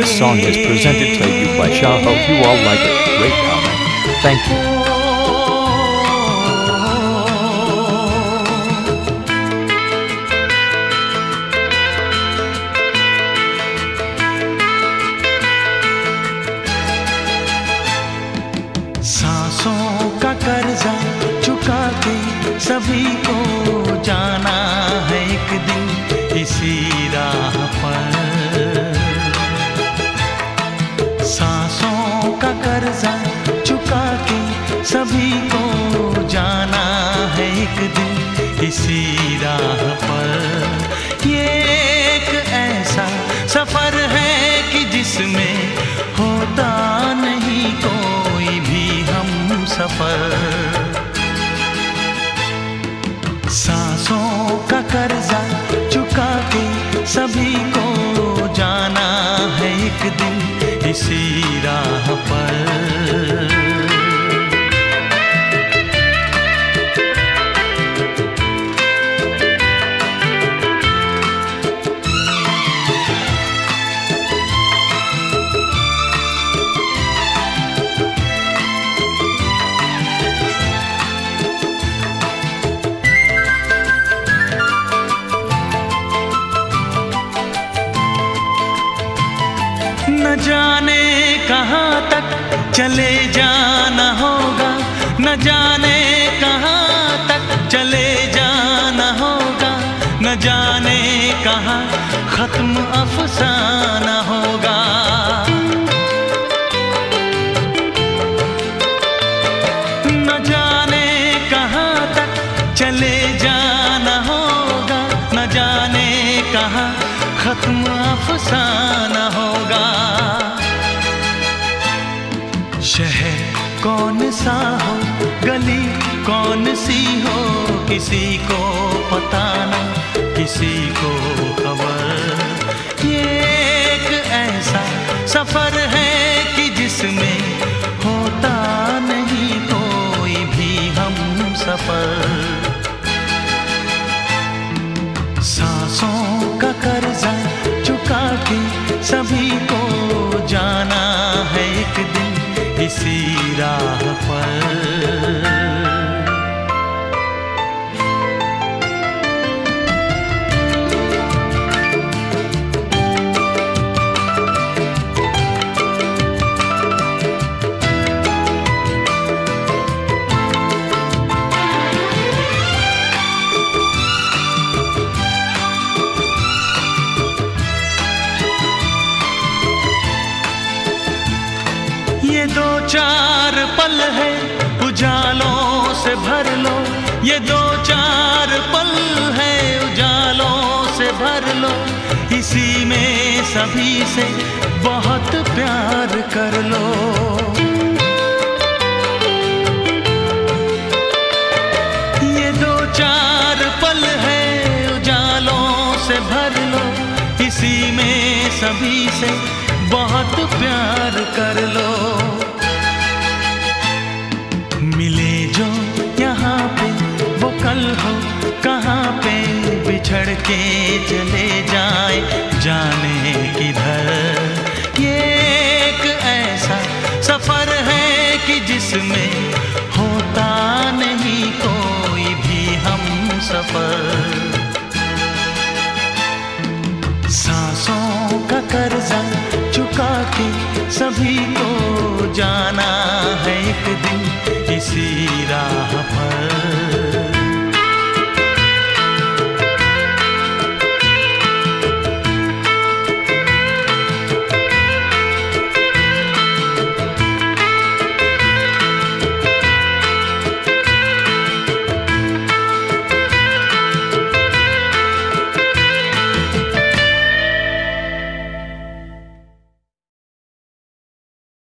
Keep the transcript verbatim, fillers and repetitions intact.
This song is presented to you by Shah. Hope you all like it. Great comment. Thank you. सांसों का कर्जा चुका के सभी को जाना है एक दिन इसी राह पर। सांसों का कर्जा चुका के सभी को जाना है एक दिन इसी राह पर। ये एक ऐसा सफर है कि जिसमें होता नहीं कोई भी हम सफर। सांसों का कर्जा चुका के सभी को जाना है एक दिन इसी राह पर। न जाने कहाँ तक चले जाना होगा, न जाने कहाँ तक चले जाना होगा, न जाने कहाँ खत्म अफसाना होगा। न जाने कहाँ तक चले जाना होगा, न जाने कहाँ खत्म अफसाना होगा। शहर कौन सा हो, गली कौन सी हो, किसी को पता ना किसी को खबर। ये एक ऐसा सफर है कि जिसमें होता नहीं कोई भी हम सफर। सांसों का कर्जा चुका के सभी को जाना है एक दिन इसी राह पर। ये दो चार पल है उजालों से भर लो, ये दो चार पल है उजालों से भर लो, इसी में सभी से बहुत प्यार कर लो। ये दो चार पल है उजालों से भर लो, इसी में सभी से बहुत प्यार कर लो। मिले जो यहाँ पे वो कल हो कहाँ पे बिछड़ के चले जाए जाने किधर। ये एक ऐसा सफर है कि जिसमें होता नहीं कोई भी हम सफर। सांसों का कर्जा चुका के सभी को जाना